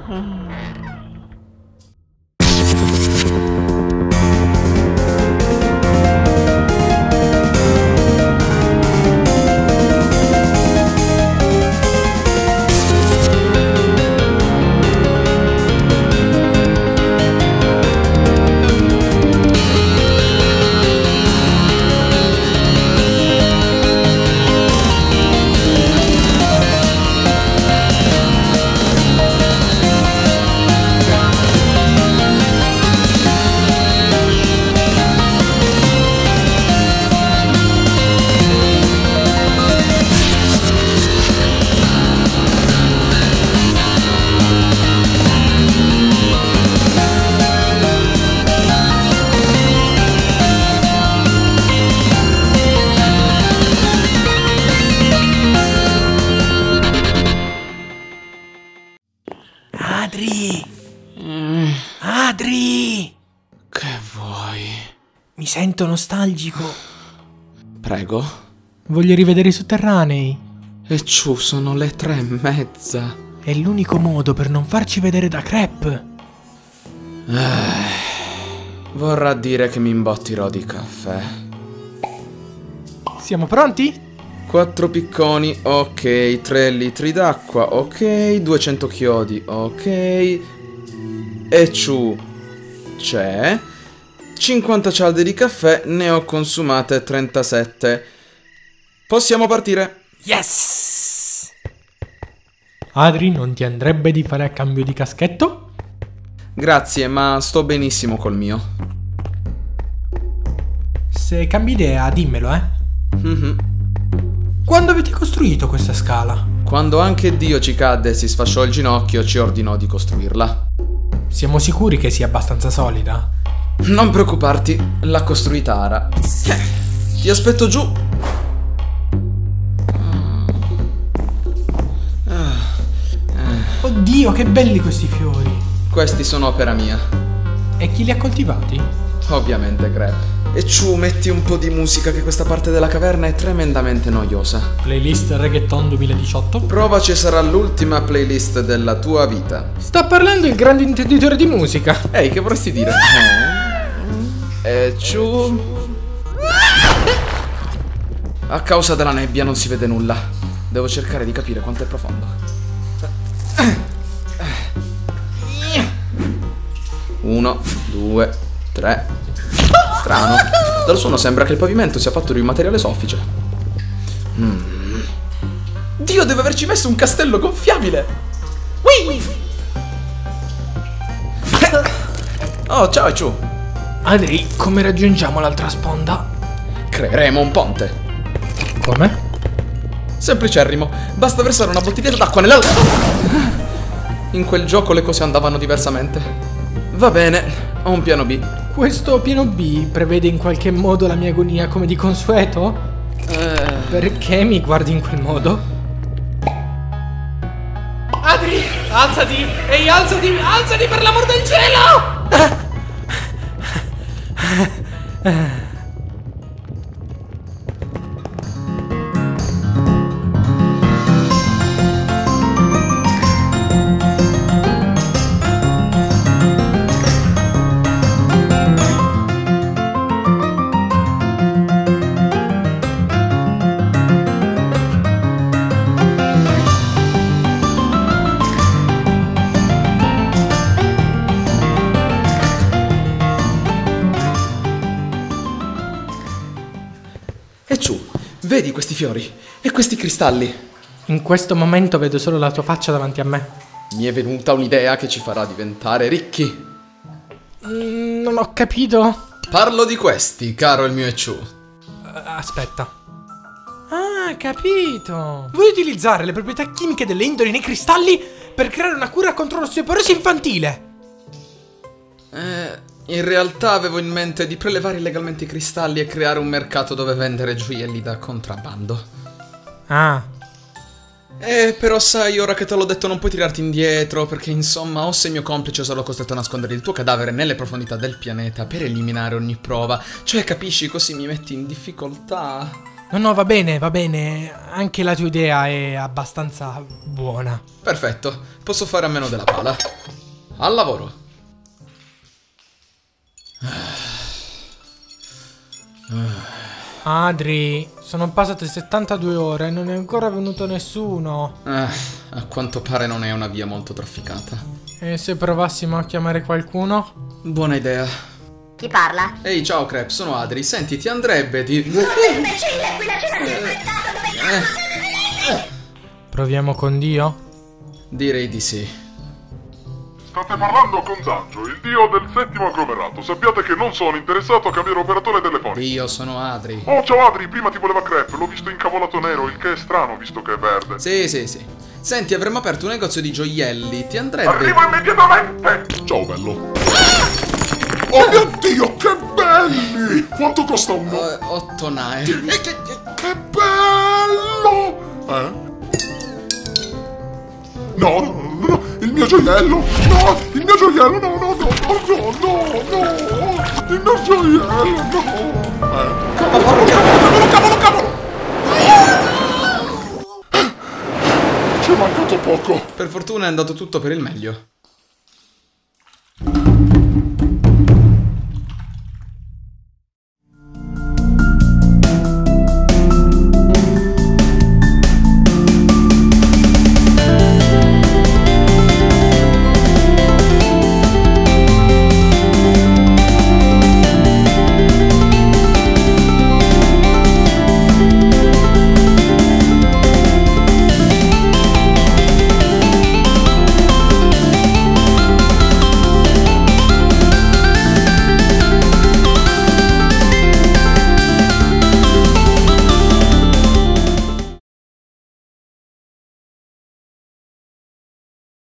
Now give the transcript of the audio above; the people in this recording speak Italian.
Adri! Adri! Che vuoi? Mi sento nostalgico. Prego? Voglio rivedere i sotterranei. E ciù, sono le 3:30. È l'unico modo per non farci vedere da Crep. Vorrà dire che mi imbottirò di caffè. Siamo pronti? 4 picconi, ok. 3 litri d'acqua, ok. 200 chiodi, ok. E ciù c'è. 50 cialde di caffè, ne ho consumate 37. Possiamo partire. Yes! Adri, non ti andrebbe di fare a cambio di caschetto? Grazie, ma sto benissimo col mio. Se cambi idea, dimmelo, Quando avete costruito questa scala? Quando anche Dio ci cadde e si sfasciò il ginocchio, ci ordinò di costruirla. Siamo sicuri che sia abbastanza solida? Non preoccuparti, l'ha costruita Ara. Ti aspetto giù. Oddio, che belli questi fiori! Questi sono opera mia. E chi li ha coltivati? Ovviamente, Crep. E ciù, metti un po' di musica che questa parte della caverna è tremendamente noiosa. Playlist Reggaeton 2018? Provaci, sarà l'ultima playlist della tua vita. Sta parlando il grande intenditore di musica. Ehi, che vorresti dire? E ciù. A causa della nebbia non si vede nulla. Devo cercare di capire quanto è profondo. 1, 2, 3. Strano. Dal suono sembra che il pavimento sia fatto di un materiale soffice. Dio, deve averci messo un castello gonfiabile. Oh, ciao Ciù. Adri, come raggiungiamo l'altra sponda? Creeremo un ponte. Come? Semplicerrimo. Basta versare una bottiglietta d'acqua nella... In quel gioco le cose andavano diversamente. Va bene, ho un piano B. Questo piano B prevede in qualche modo la mia agonia come di consueto? Perché mi guardi in quel modo? Adri, alzati! Ehi, alzati! Alzati per l'amor del cielo! E Ciù, vedi questi fiori e questi cristalli? In questo momento vedo solo la tua faccia davanti a me. Mi è venuta un'idea che ci farà diventare ricchi. Non ho capito. Parlo di questi, caro il mio Ciù. Aspetta. Ah, capito. Vuoi utilizzare le proprietà chimiche delle indoli nei cristalli per creare una cura contro l'osteoporosi infantile? In realtà avevo in mente di prelevare illegalmente i cristalli e creare un mercato dove vendere gioielli da contrabbando. Ah. Però sai, ora che te l'ho detto non puoi tirarti indietro, perché insomma o sei mio complice o sarò costretto a nascondere il tuo cadavere nelle profondità del pianeta per eliminare ogni prova. Cioè, capisci, così mi metti in difficoltà. No, va bene. Anche la tua idea è abbastanza buona. Perfetto, posso fare a meno della pala. Al lavoro. Adri, sono passate 72 ore e non è ancora venuto nessuno. A quanto pare non è una via molto trafficata. E se provassimo a chiamare qualcuno? Buona idea. Chi parla? Ehi, ciao Crep, sono Adri. Senti, ti andrebbe di... Imbecille, qui la cena si è inventato, Proviamo con Dio? Direi di sì. State parlando con Zangio, il dio del settimo agglomerato. Sappiate che non sono interessato a cambiare operatore telefonico. Io sono Adri. Oh, ciao Adri, prima ti voleva Crep, l'ho visto incavolato nero, il che è strano visto che è verde. Sì. Senti, avremmo aperto un negozio di gioielli. Ti andrebbe... Arrivo immediatamente! Ciao, bello. Oh mio Dio, che belli! Quanto costa uno? 8 nae. Che bello! No, il mio gioiello! No, il mio gioiello, no! Il mio gioiello, no! Cavolo! Ci è mancato poco! Per fortuna è andato tutto per il meglio.